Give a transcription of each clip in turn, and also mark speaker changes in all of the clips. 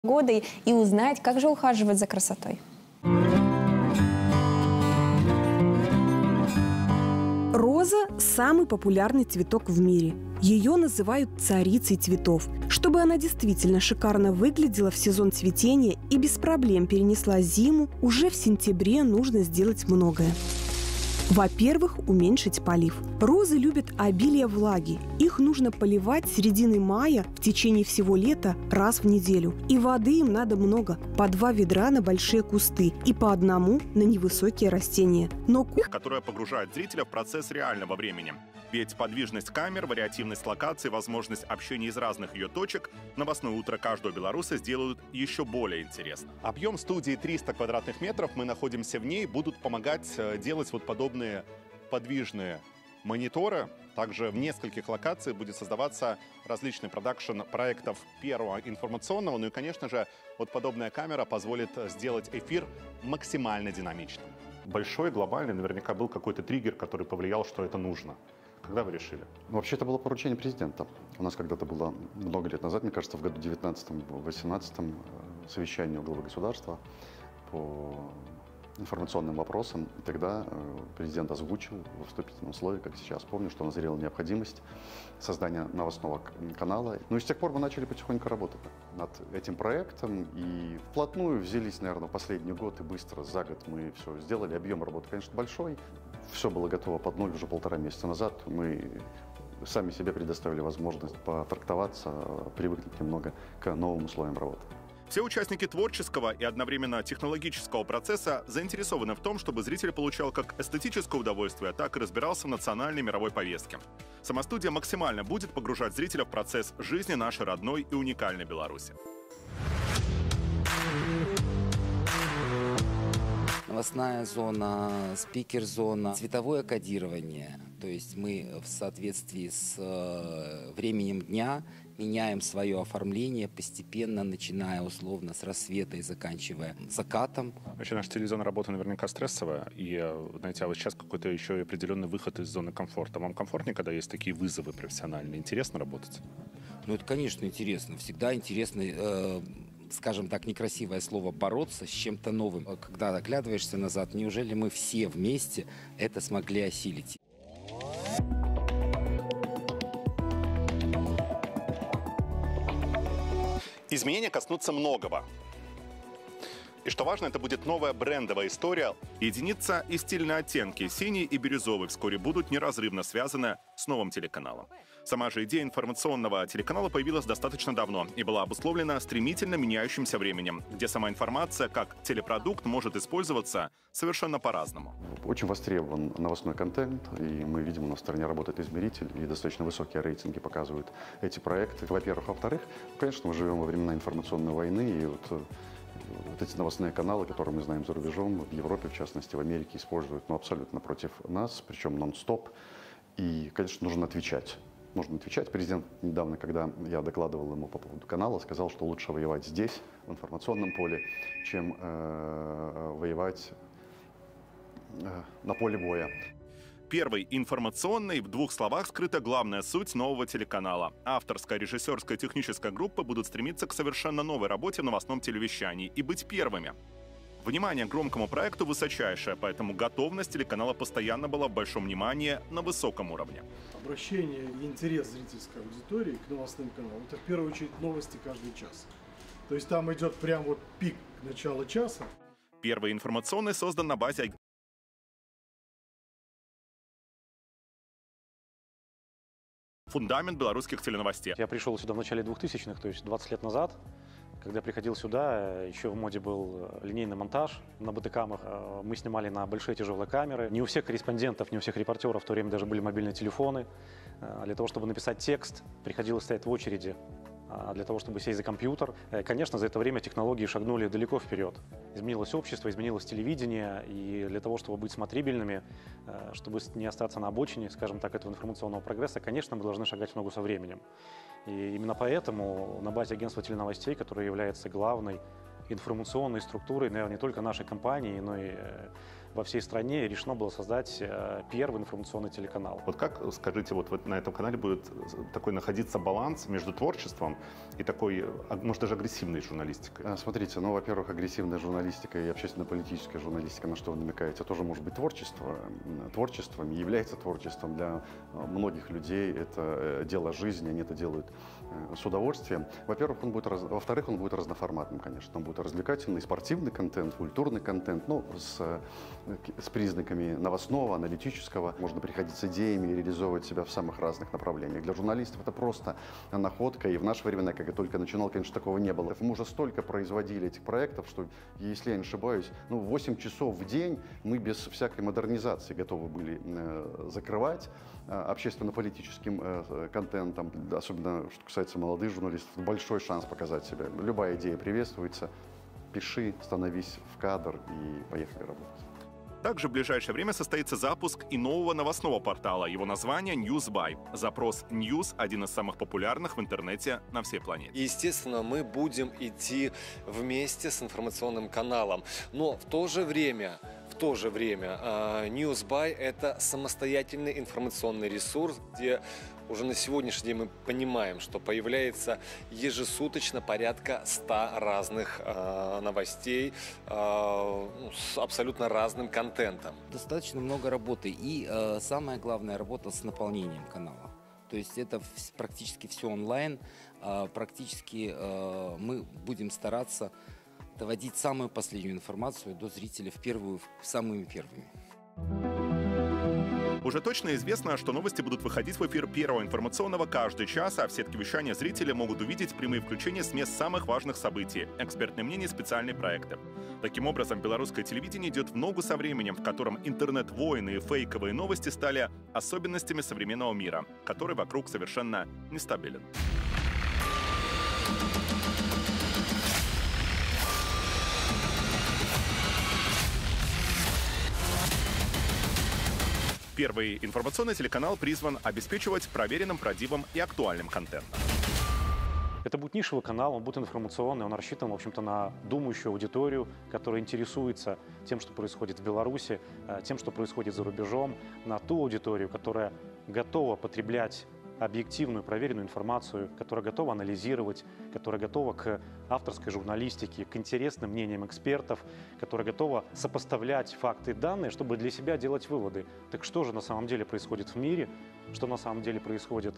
Speaker 1: года и узнать, как же ухаживать за красотой.
Speaker 2: Роза – самый популярный цветок в мире. Ее называют царицей цветов. Чтобы она действительно шикарно выглядела в сезон цветения и без проблем перенесла зиму, уже в сентябре нужно сделать многое. Во-первых, уменьшить полив. Розы любят обилие влаги. Их нужно поливать с середины мая в течение всего лета раз в неделю. И воды им надо много – по 2 ведра на большие кусты и по 1 на невысокие растения. Но
Speaker 3: которая погружает зрителя в процесс реального времени. Ведь подвижность камер, вариативность локаций, возможность общения из разных ее точек новостное утро каждого белоруса сделают еще более интересным. Объем студии 300 квадратных метров, мы находимся в ней, будут помогать делать вот подобные подвижные мониторы. Также в нескольких локациях будет создаваться различный продакшн проектов Первого информационного. Ну и, конечно же, вот подобная камера позволит сделать эфир максимально динамичным. Большой, глобальный, наверняка был какой-то триггер, который повлиял, что это нужно. Когда вы решили?
Speaker 4: Вообще, это было поручение президента. У нас когда-то было много лет назад, мне кажется, в году 19-18 совещание у главы государства по информационным вопросам. И тогда президент озвучил во вступительном слове, как сейчас помню, что назрела необходимость создания новостного канала. Ну и с тех пор мы начали потихоньку работать над этим проектом. И вплотную взялись, наверное, в последний год и быстро за год мы все сделали. Объем работы, конечно, большой. Все было готово под ноль уже 1,5 месяца назад. Мы сами себе предоставили возможность потрактоваться, привыкнуть немного к новым условиям работы.
Speaker 3: Все участники творческого и одновременно технологического процесса заинтересованы в том, чтобы зритель получал как эстетическое удовольствие, так и разбирался в национальной мировой повестке. Сама студия максимально будет погружать зрителя в процесс жизни нашей родной и уникальной Беларуси.
Speaker 5: Новостная зона, спикер-зона, цветовое кодирование. То есть мы в соответствии с временем дня меняем свое оформление постепенно, начиная условно с рассвета и заканчивая закатом.
Speaker 3: Вообще наша телевизионная работа наверняка стрессовая. И, знаете, а вот сейчас какой-то еще и определенный выход из зоны комфорта. Вам комфортнее, когда есть такие вызовы профессиональные? Интересно работать?
Speaker 5: Ну, это, конечно, интересно. Всегда интересно... скажем так, некрасивое слово «бороться» с чем-то новым. Когда оглядываешься назад, неужели мы все вместе это смогли осилить?
Speaker 3: Изменения коснутся многого. И что важно, это будет новая брендовая история. Единица и стильные оттенки, синий и бирюзовый, вскоре будут неразрывно связаны с новым телеканалом. Сама же идея информационного телеканала появилась достаточно давно и была обусловлена стремительно меняющимся временем, где сама информация как телепродукт может использоваться совершенно по-разному.
Speaker 4: Очень востребован новостной контент, и мы видим, у нас в стране работает измеритель, и достаточно высокие рейтинги показывают эти проекты. Во-первых. Во-вторых, конечно, мы живем во времена информационной войны, и вот эти новостные каналы, которые мы знаем за рубежом, в Европе, в частности, в Америке, используют абсолютно против нас, причем нон-стоп. И, конечно, нужно отвечать. Нужно отвечать. Президент недавно, когда я докладывал ему по поводу канала, сказал, что лучше воевать здесь, в информационном поле, чем воевать на поле боя.
Speaker 3: Первый информационный, в 2 словах скрыта главная суть нового телеканала. Авторская, режиссерская, техническая группы будут стремиться к совершенно новой работе в новостном телевещании и быть первыми. Внимание к громкому проекту высочайшее, поэтому готовность телеканала постоянно была в большом внимании на высоком уровне.
Speaker 6: Обращение и интерес зрительской аудитории к новостным каналам – это в первую очередь новости каждый час. То есть там идет прям вот пик начала часа.
Speaker 3: Первый информационный создан на базе фундамент белорусских теленовостей.
Speaker 7: Я пришел сюда в начале 2000-х, то есть 20 лет назад. Когда я приходил сюда, еще в моде был линейный монтаж на БТКамах. Мы снимали на большие тяжелые камеры. Не у всех корреспондентов, не у всех репортеров в то время даже были мобильные телефоны. Для того, чтобы написать текст, приходилось стоять в очереди для того, чтобы сесть за компьютер. Конечно, за это время технологии шагнули далеко вперед. Изменилось общество, изменилось телевидение, и для того, чтобы быть смотрибельными, чтобы не остаться на обочине, скажем так, этого информационного прогресса, конечно, мы должны шагать в ногу со временем. И именно поэтому на базе агентства теленовостей, которое является главной информационной структурой, наверное, не только нашей компании, но и во всей стране, и решено было создать первый информационный телеканал.
Speaker 3: Вот как, скажите, вот на этом канале будет такой находиться баланс между творчеством и такой, может, даже агрессивной журналистикой?
Speaker 4: Смотрите, ну, во-первых, агрессивная журналистика и общественно-политическая журналистика, на что вы намекаете, тоже может быть творчеством, является творчеством для многих людей. Это дело жизни, они это делают с удовольствием. Во-первых, во-вторых, он будет разноформатным, конечно. Он будет развлекательный, спортивный контент, культурный контент, ну, с признаками новостного, аналитического. Можно приходить с идеями и реализовывать себя в самых разных направлениях. Для журналистов это просто находка, и в наше время, как я только начинал, конечно, такого не было. Мы уже столько производили этих проектов, что, если я не ошибаюсь, 8 часов в день мы без всякой модернизации готовы были закрывать общественно-политическим контентом, особенно, что касается молодых журналистов, большой шанс показать себя. Любая идея приветствуется. Пиши, становись в кадр и поехали работать.
Speaker 3: Также в ближайшее время состоится запуск и нового новостного портала. Его название Newsby. Запрос «News» — один из самых популярных в интернете на всей планете.
Speaker 8: Естественно, мы будем идти вместе с информационным каналом. Но в то же время Newsby — это самостоятельный информационный ресурс, где уже на сегодняшний день мы понимаем, что появляется ежесуточно порядка 100 разных новостей с абсолютно разным контентом.
Speaker 5: Достаточно много работы и самая главная работа с наполнением канала. То есть это практически все онлайн, практически мы будем стараться доводить самую последнюю информацию до зрителя самыми первыми.
Speaker 3: Уже точно известно, что новости будут выходить в эфир Первого информационного каждый час, а в сетке вещания зрители могут увидеть прямые включения с мест самых важных событий, экспертные мнения и специальные проекты. Таким образом, белорусское телевидение идет в ногу со временем, в котором интернет-войны и фейковые новости стали особенностями современного мира, который вокруг совершенно нестабилен. Первый информационный телеканал призван обеспечивать проверенным, правдивым и актуальным контентом.
Speaker 7: Это будет нишевый канал, он будет информационный, он рассчитан, в общем-то, на думающую аудиторию, которая интересуется тем, что происходит в Беларуси, тем, что происходит за рубежом, на ту аудиторию, которая готова потреблять объективную, проверенную информацию, которая готова анализировать, которая готова к авторской журналистике, к интересным мнениям экспертов, которая готова сопоставлять факты и данные, чтобы для себя делать выводы. Так что же на самом деле происходит в мире, что на самом деле происходит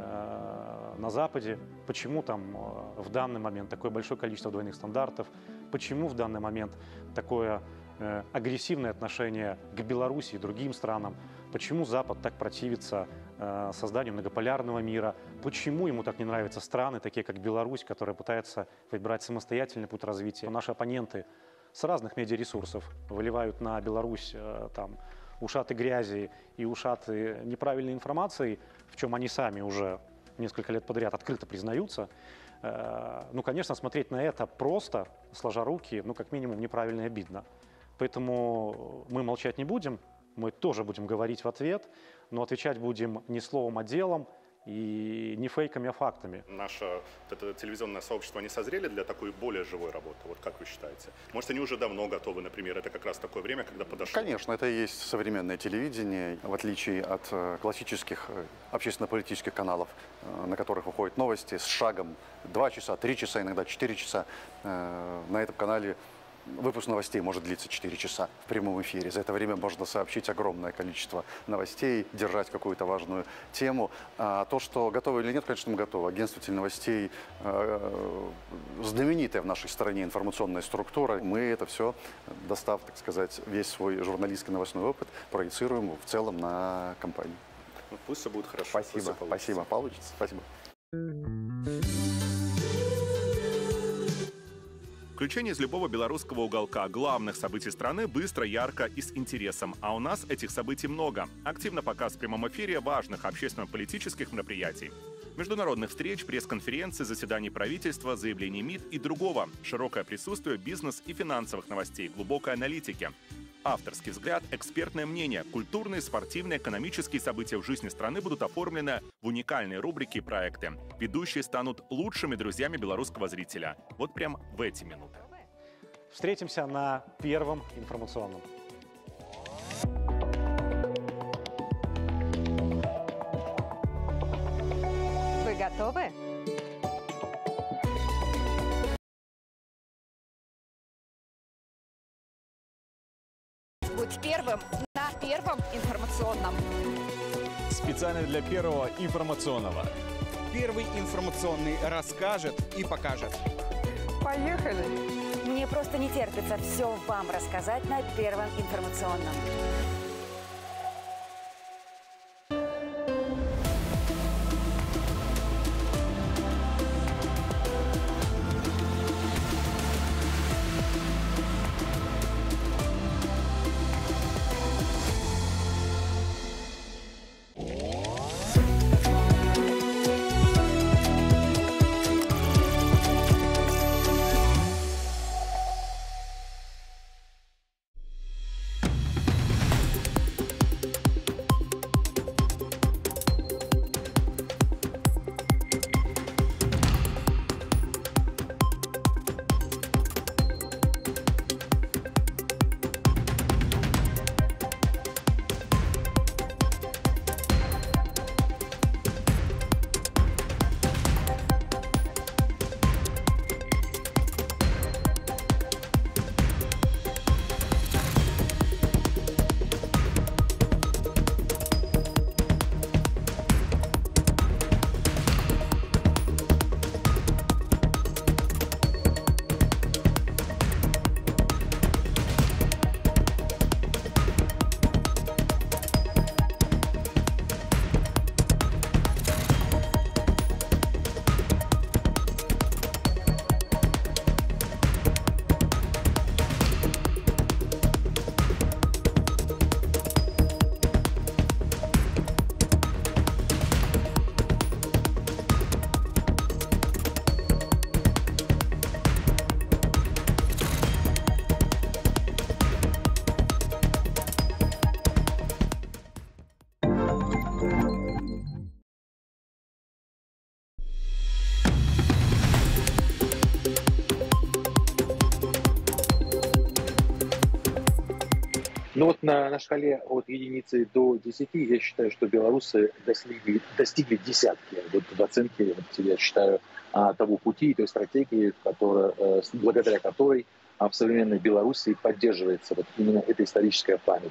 Speaker 7: на Западе, почему там в данный момент такое большое количество двойных стандартов, почему в данный момент такое агрессивное отношение к Беларуси и другим странам, почему Запад так противится созданию многополярного мира, почему ему так не нравятся страны, такие как Беларусь, которая пытается выбирать самостоятельный путь развития. Наши оппоненты с разных медиаресурсов выливают на Беларусь ушаты грязи и ушаты неправильной информации, в чем они сами уже несколько лет подряд открыто признаются. Конечно, смотреть на это просто, сложа руки, как минимум неправильно и обидно. Поэтому мы молчать не будем, мы тоже будем говорить в ответ, но отвечать будем не словом, а делом, и не фейками, а фактами.
Speaker 3: Наше это телевизионное сообщество не созрели для такой более живой работы? Вот как вы считаете? Может, они уже давно готовы, например? Это как раз такое время, когда подошло?
Speaker 4: Конечно, это и есть современное телевидение, в отличие от классических общественно-политических каналов, на которых выходят новости с шагом 2 часа, 3 часа, иногда 4 часа. На этом канале выпуск новостей может длиться 4 часа в прямом эфире. За это время можно сообщить огромное количество новостей, держать какую-то важную тему. А то, что готово или нет, конечно, мы готовы. Агентство теленовостей знаменитая в нашей стране информационная структура. Мы это все, достав, так сказать, весь свой журналистский новостной опыт, проецируем в целом на компанию.
Speaker 3: Пусть все будет хорошо.
Speaker 4: Спасибо, спасибо. Получится. Спасибо.
Speaker 3: Включение из любого белорусского уголка главных событий страны быстро, ярко и с интересом. А у нас этих событий много. Активно показ в прямом эфире важных общественно-политических мероприятий. Международных встреч, пресс-конференций, заседаний правительства, заявлений МИД и другого. Широкое присутствие бизнес- и финансовых новостей, глубокой аналитики. Авторский взгляд, экспертное мнение, культурные, спортивные, экономические события в жизни страны будут оформлены в уникальные рубрики и проекты. Ведущие станут лучшими друзьями белорусского зрителя. Вот прям в эти минуты.
Speaker 7: Встретимся на Первом информационном.
Speaker 9: Готовы?
Speaker 10: Будь первым на Первом информационном.
Speaker 11: Специально для Первого информационного.
Speaker 12: Первый информационный расскажет и покажет.
Speaker 9: Поехали!
Speaker 13: Мне просто не терпится все вам рассказать на Первом информационном.
Speaker 14: Ну вот на шкале от единицы до 10 я считаю, что белорусы достигли десятки. Вот в оценке, я считаю, того пути, той стратегии, благодаря которой в современной Беларуси поддерживается вот именно эта историческая память.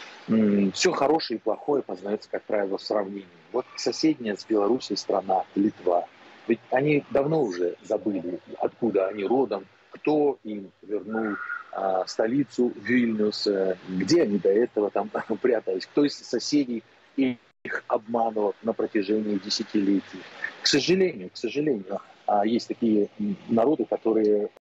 Speaker 14: Все хорошее и плохое познается, как правило, в сравнении. Вот соседняя с Беларусью страна Литва. Ведь они давно уже забыли, откуда они родом, кто им вернул столицу Вильнюс, где они до этого там прятались, кто из соседей их обманывал на протяжении десятилетий. К сожалению, есть такие народы, которые